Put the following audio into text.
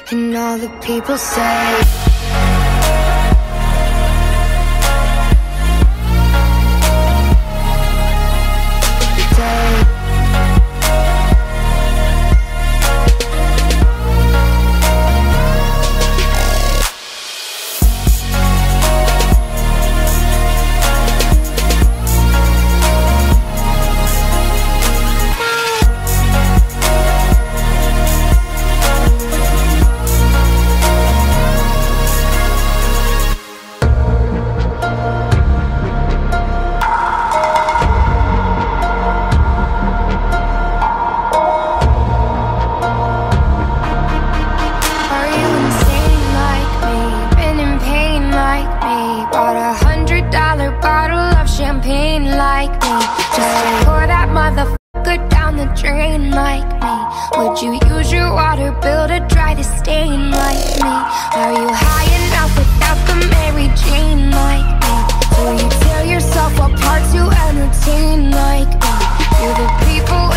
and all the people say. Bought $100 bottle of champagne like me, just to pour that motherfucker down the drain like me. Would you use your water bill to dry the stain like me? Are you high enough without the Mary Jane like me? Do you tear yourself apart to entertain like me? Do the people